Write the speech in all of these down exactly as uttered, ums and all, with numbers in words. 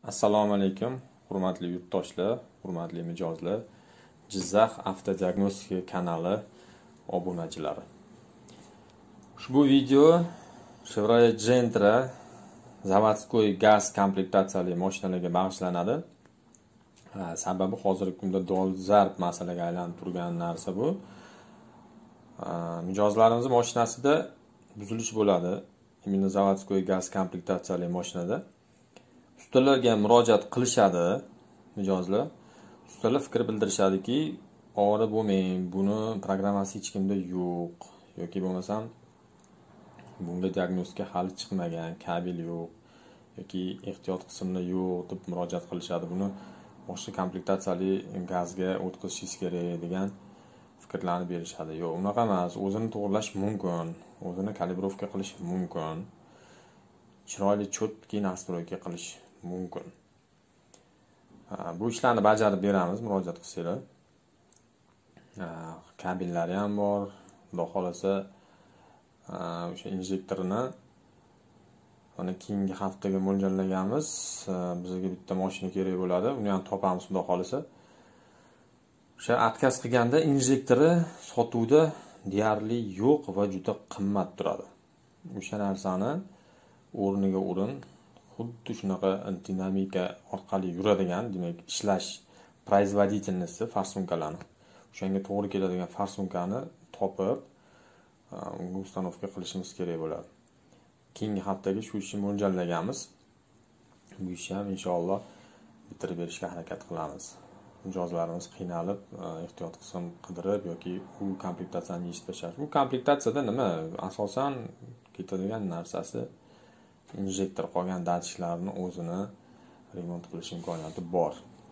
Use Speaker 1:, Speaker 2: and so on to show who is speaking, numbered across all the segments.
Speaker 1: Assalomu alaykum, hurmatli yurtdoshlar, hurmatli mijozlar, Jizzax avtodiagnostika kanali obunachilari. Ushbu video Chevrolet Gentra zavodskoy gaz komplektatsiyali mashinalarga bag'ishlanadi. Sababi hozirgi kunda dolzarb masalaga aylanib turgan narsa bu. Mijozlarimiz mashinasida buzilish bo'ladi. Imенно zavodskoy gaz komplektatsiyali mashinada ustalarga murojaat qilishadi mijozlar. Ustalar fikr bildirishadiki, ovora bo'lmang, buni programmasi hech kimda yo'q yoki bo'lmasam bunga diagnostika hali chiqmagan, kabel yo'q yoki ehtiyot qismida yo'q deb murojaat qilishadi. Buni boshqa komplektatsiyali gazga o'tkazishingiz kerak degan fikrlarni berishadi. Yo'q, unaqa emas. O'zini to'g'rilash mumkin, o'zini kalibrovka qilish mumkin. Chiroyli cho'tki nastroyka qilish mumkin. Bu ishlarni bajarib beramiz, murojaat qilsanglar. Kabellari ham bor. Xudo xolasa o'sha injektorni mana keyingi haftaga mo'ljallaganmiz. Bizga bitta mashina kerak bo'ladi. Uni ham topamiz xudo xolasa. O'sha отказ qilganda injektori sotuvda deyarli yo'q va juda qimmat turadi. O'sha narsani o'rniga o'rin xuddi shunaqa dinamika orqali yuradigan, demak, ishlash производительности farsunkalarni, o'shanga to'g'ri keladigan farsunkani topib, unga ustanovka qilishimiz kerak bo'ladi. Keyingi haftaga shu ishni mo'ljallaganmiz. Bu ishni ham inshaalloh bitirib berishga harakat qilamiz. Mijozlarimiz qiynalib, ehtiyot qism qidirib yoki u komplektatsiyani yechib tashlash. Bu komplektatsiyada nima? Asosan ketadigan narsasi injektor, qolgan datchiklarni o'zini remont qilish imkoniyati bor.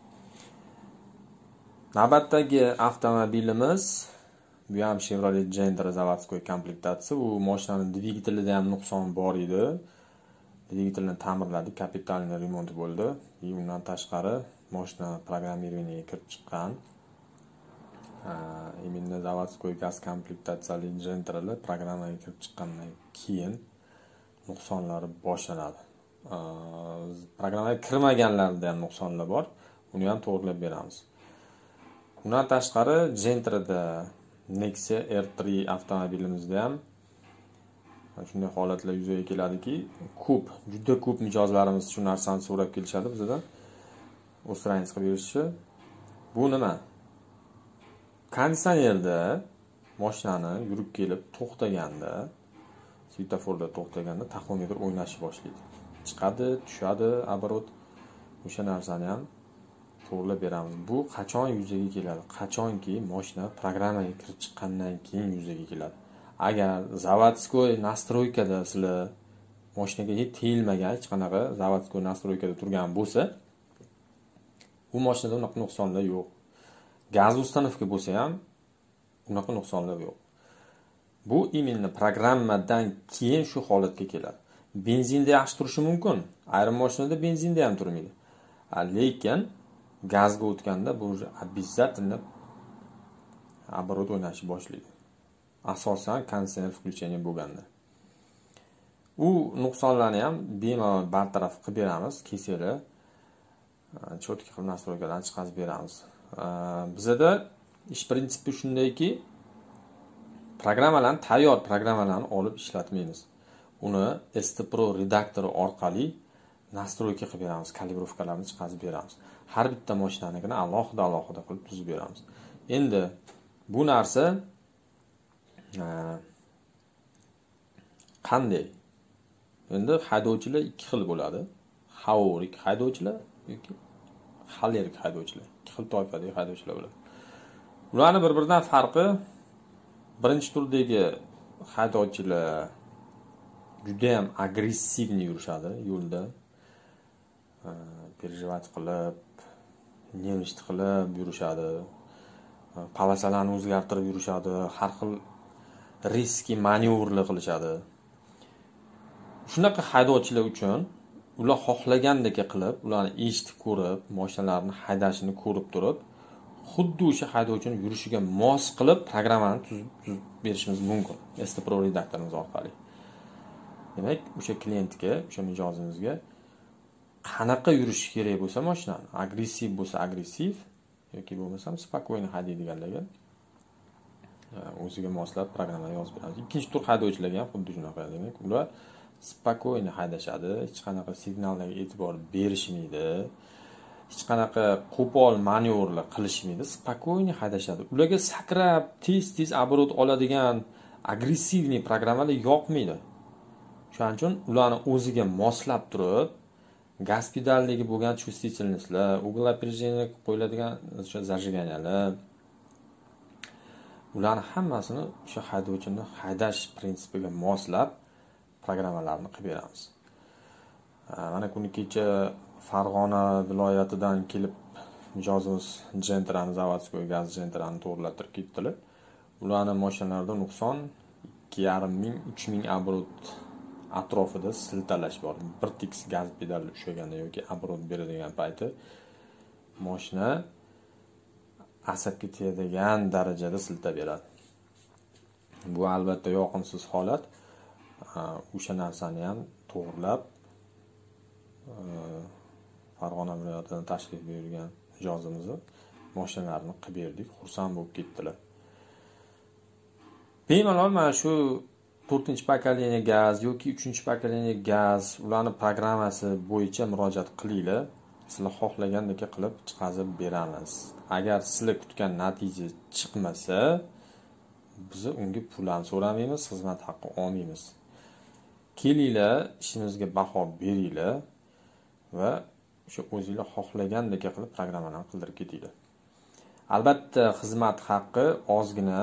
Speaker 1: Navbatdagi avtomobilimiz bu ham Chevrolet Gentra zavodskoy komplektatsiya. U mashinaning dvigatelida ham nuqson bor edi. Dvigatelni ta'mirladik, kapitalniy remont bo'ldi. Undan tashqari mashina programmirованиеga kirib chiqqan. Именно zavodskoy gaz komplektatsiyali Gentralar programmaga kirib chiqqandan keyin nuqsonlari boshlanadi. Programmaga kirmaganlarda ham nuqsonlar bor. Uni ham to'g'rilab beramiz. Undan tashqari Gentrada Nexia R три avtomobilimizda ham shunday holatlar yuzaga keladiki, ko'p, juda ko'p mijozlarimiz shu narsani so'rab kelishadi bizdan. O'stirayingiz qilib berishi. Bu nima? Konditsionerda mashinani yurib kelib to'xtaganda, svetoforda to'xtaganda taxometr o'ynashni boshlaydi. Chiqadi, tushadi, оборот. O'sha narsani ham to'g'rilab beramiz. Bu qachon yuzaga keladi? Qachonki mashina programmaga kirib chiqqandan keyin yuzaga keladi. Agar zavodskoy nastroykada sizlar mashinaga hech tegilmagan, hech qanaqa zavodskoy nastroykada turgan bo'lsa, bu mashinada unaqa nuqsonlar yo'q. Gaz ustanovka bo'lsa ham unaqa nuqsonlar yo'q. Bu именно programmadan keyin shu holatga keladi. Benzinda yaxshi turishi mumkin. Ayrim mashinada benzinda ham turmaydi. Lekin gazga o'tganda bu обязательно оборот o'ynashni boshlaydi. Asosan konditsioner включение bo'lganda. U nuqsonlarni ham bemalol bartaraf qilib beramiz, kesinglar. Cho'tki qilib nastroykadan chiqarib beramiz. Bizda ish prinsipi shundayki, programmalarni, tayyor programmalarni olib ishlatmaymiz. Uni S T Pro redaktori orqali nastroyka qilib beramiz, kalibrovkalarni chiqarib beramiz. Har bitta mashinanikini alohida-alohida qilib tuzib beramiz. Endi bu narsa qanday? Endi haydovchilar ikki xil bo'ladi. Havorik haydovchilar yoki xolerik haydovchilar. Ikki xil toifadagi haydovchilar bo'ladi. Ularning bir-biridan farqi, birinchi turdagi haydovchilar juda ham agressivni yurishadi yo'lda. Perjevat qilib, nervishti qilib yurishadi. Palasalarni o'zgartirib yurishadi, har xil riski manyovrlar qilishadi. Shunaqa haydovchilar uchun ular xohlagandek qilib, ularni eshitib ko'rib, mashinalarni haydashini ko'rib turib, xuddi o'sha haydovchining yurishiga mos qilib programmani tuzib berishimiz mumkin. S T Pro redaktorimiz orqali. Demak, o'sha klientga, o'sha mijozimizga qanaqa yurishi kerak bo'lsa mashinani, agressiv bo'lsa agressiv yoki bo'lmasam spokойно haydaydiganlarga o'ziga moslab programma yozib beramiz. Ikkinchi tur haydovchilarga ham xuddi shunaqa, demak, ular spokойно haydashadi, hech qanaqa signallarga e'tibor berishmaydi, hech qanaqa qo'pol manyovrlar qilishmaydi, spokойно haydashadi. Ularga sakrab, tez-tez оборот oladigan agressivniy programmalar yoqmaydi. Shuning uchun ularni o'ziga moslab turib, gaz pedaldagi bo'lgan чувствительностьlar, угол опережения qo'yiladigan o'sha zajiganalar, ularni hammasini o'sha haydovchini haydash prinsipiga moslab programmalarni qilib beramiz. Mana kuni kecha Farg'ona viloyatidan kelib mijozimiz Gentrani, zavodskoy gaz Gentrani to'g'rilattirib ketdilar. Ularning mashinalarida nuqson ikki yarim ming uch ming оборот atrofida siltalash bor. Bir tekis gaz pedali ushlaganda yoki оборот beradigan payti mashina asabga tegadigan darajada siltab beradi. Bu albatta yoqimsiz holat. O'sha narsani ham to'g'rilab Farg'ona viloyatidan tashrif buyurgan mijozimizni mashinalarini qilib berdik. Xursand bo'lib ketdilar. Bemalol mana shu to'rtinchi pokoleniya gaz yoki uchinchi pokoleniya gaz, ularning programmasi bo'yicha murojaat qilinglar. Sizlar xohlagandek qilib chiqazib beramiz. Agar sizlar kutgan natija chiqmasa, biz unga pul ham so'ramaymiz, xizmat haqqi olmaymiz. Kelinglar, ishimizga baho beringlar va o'sha o'zingizlar xohlagandek qilib programmalarni qildirib ketinglar. Albatta, xizmat haqqi ozgina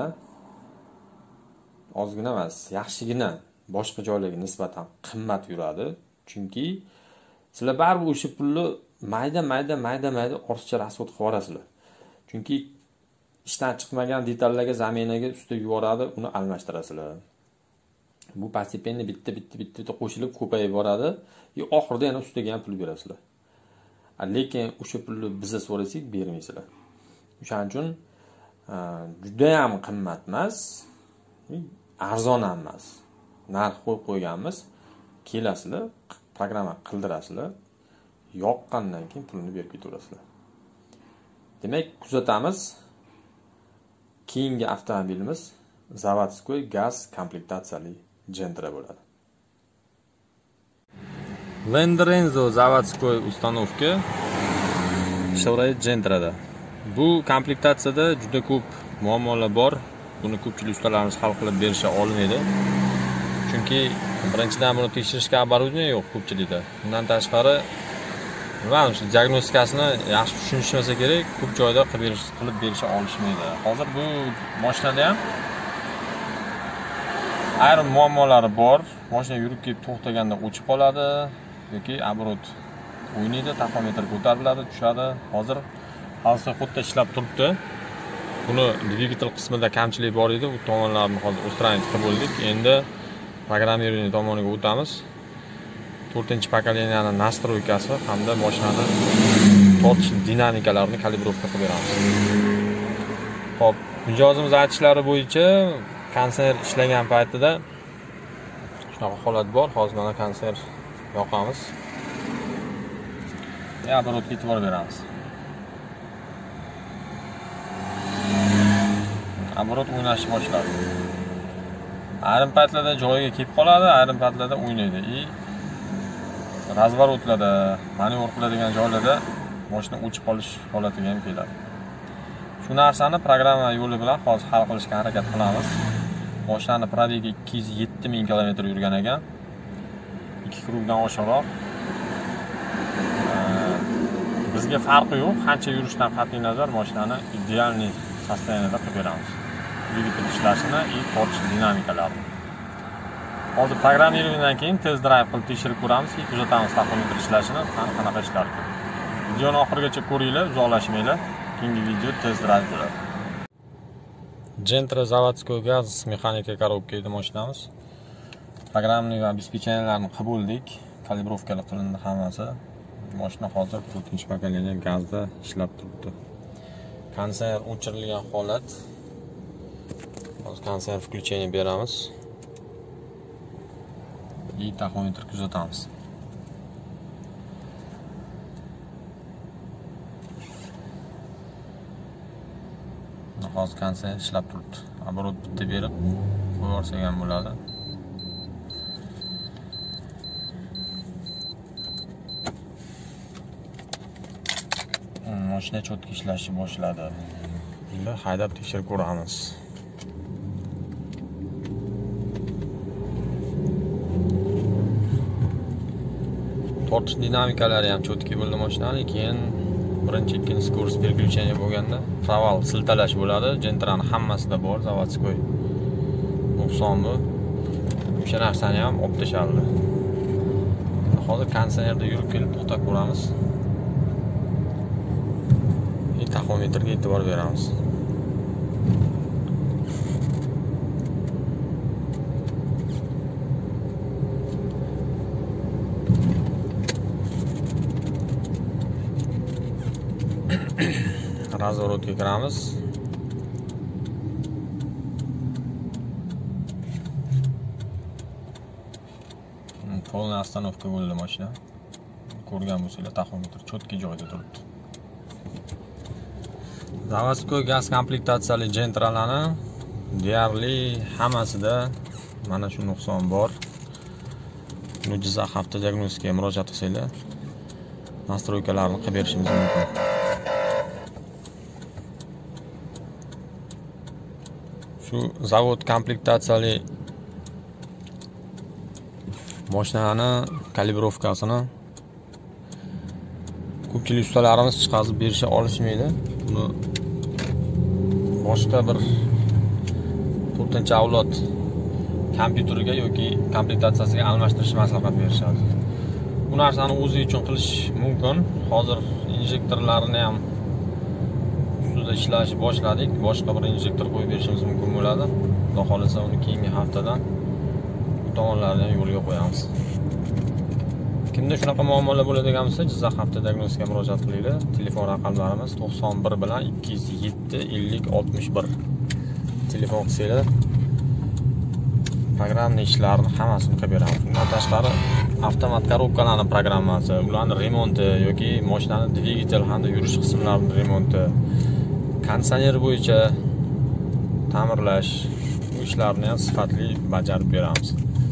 Speaker 1: ozgina emas, yaxshigina boshqa joylarga nisbatan qimmat yuradi. Chunki sizlar baribir o'sha pulni mayda mayda mayda mayda ortiqcha rasxod qilib yuborasizlar. Chunki ishdan chiqmagan detallarga, zaminaga usta yuboradi, uni almashtirasizlar. Bu постепенно bitta bitta bitta bitta qo'shilib ko'payib boradi. И oxirida yana ustiga ham pul berasizlar. Lekin o'sha pulni bizga so'rasak bermaysizlar. O'shaning uchun juda ham qimmat emas, arzon ham emas. Narx qo'yib qo'yganmiz. Kelasizlar, programma qildirasizlar. Yoqqandan keyin pulni berib ketaverasizlar. Demak, kuzatamiz. Keyingi avtomobilimiz zavodskoy gaz komplektatsiyali Gentra bo'ladi. Lendorenzo zavodskoy ustanovka Chevrolet Gentrada. Bu komplektatsiyada juda ko'p muammolar bor. Buni ko'pchilik ustalarimiz hal qilib berisha olmaydi. Chunki birinchidan buni tekshirishga оборудование yo'q ko'pchilikda. Bundan tashqari, bilmadim, shu diagnostikasini yaxshi tushunishmasa kerak, ko'p joyda qilib qilib berisha olishmaydi. Hozir bu mashinada ham ayrim muammolari bor. Mashina yurib kelib to'xtaganda o'chib qoladi yoki оборот o'ynaydi, taxometr ko'tariladi, tushadi. Hozir hozir xuddi ishlab turibdi. Buni dvigatel qismida kamchilik bor edi. Bu tomonlarni hozir ustranit qilib bo'ldik. Endi programmирование tomoniga o'tamiz. to'rtinchi pokoleniyaning nastroykasi hamda mashinani tortish dinamikalarini kalibrovka qilib beramiz. Xo'p, mijozimiz aytishlari bo'yicha konser ishlagan paytida shunaqa holat bor. Hozir mana konser yoqamiz. Ya оборот e'tibor beramiz. оборот o'ynashni boshladi. Ayrim paytlarda joyiga kelib qoladi, ayrim paytlarda o'ynaydi. И razvorotlarda, manevr qiladigan joylarda mashina o'chib qolish holatiga ham keladi. Shu narsani programma yo'li bilan hozir hal qilishga harakat qilamiz. Mashinani probegi ikki yuz yetti ming kilometr yurgan ekan. ikki krugdan oshiqroq. Bizga farqi yo'q, qancha yurishdan qat'iy nazar mashinani idealniy состоянияda qilib beramiz. Dvigatel ishlashini va tortish dinamikalarini. Hozir programmированиеdan keyin test drive qilib tekshirib ko'ramiz, kuzatamiz taxometr ishlashini, qanaqa ishlar ekan. Videoni oxirigacha ko'ringlar, uzoqlashmanglar. Keyingi video test drive bo'ladi. Gentra zavodskoy gaz mexanika korobka edi mashinamiz. Programmani va обеспеченияларni qilib bo'ldik. Kalibrovkalar qilindi hammasi. Mashina hozir to'rtinchi pokoleniya gazda ishlab turibdi. Konser o'chirilgan holat. Hozir konser включение beramiz. И taxometr kuzatamiz. hozir konditsioner ishlab turibdi. Оборот bitta berib qo'yib yuborsak ham bo'ladi. Mashina cho'tki ishlashni boshladi. Endi haydab tekshirib ko'ramiz. Tortish dinamikalari ham cho'tki bo'ldi mashinaning. Keyin birinchi, ikkinchi skorost переключение bo'lganda proval siltalash bo'ladi. Gentrani hammasida bor, zavodskoy nuqson bu. O'sha narsani ham olib tashaldi. Hozir konditsionerda yurib kelib to'xtab ko'ramiz. Taxometrga e'tibor beramiz. Razvorotga kiramiz. Polniy остановка bo'ldi mashina. Ko'rgan bo'lsanglar, taxometr cho'tki joyda turibdi. Zavodskoy gaz komplektatsiyali gentralarni deyarli hammasida mana shu nuqson bor. Buni Jizzax avtodiagnostikaga murojaat qilsanglar, nastroykalarni qilib berishimiz mumkin. Shu zavod komplektatsiyali mashinani kalibrovkasini ko'pchilik ustalarimiz chiqarib berisha olishmaydi. Buni boshqa bir to'rtinchi avlod kompyuteriga yoki komplektatsiyasiga almashtirish maslahat berishadi. Bu narsani o'zi uchun qilish mumkin. Hozir injektorlarni ham ustida ishlashni boshladik. Boshqa bir injektor qo'yib berishimiz mumkin bo'ladi. Xudo xolasa uni keyingi haftadan bu tomonlarni ham yo'lga qo'yamiz. Kimda shunaqa muammolar bo'ladigan bo'lsa, Jizzax avtodiagnostikaga murojaat qilinglar. Telefon raqamlarimiz to'qson bir bilan ikki yuz yetti ellik oltmish bir. Telefon qilsanglar, programma ishlarini hammasini qilib beramiz. Bundan tashqari, avtomat korobkalarning programmasi, ularning remonti yoki mashinaning dvigatel hamda yurish qismlarining remonti, konditsioner bo'yicha ta'mirlash, bu ishlarni ham sifatli bajarib beramiz.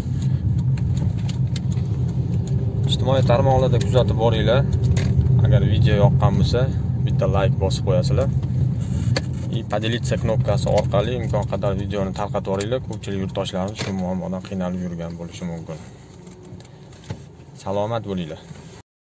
Speaker 1: Ijtimoiy tarmoqlarda kuzatib boringlar. Agar video yoqqan bo'lsa, bitta like bosib qo'yasizlar. И поделиться knopkasi orqali imkon qadar videoni tarqatib boringlar. Ko'pchilik yurtdoshlarimiz shu muammodan qiynalib yurgan bo'lishi mumkin. Salomat bo'linglar.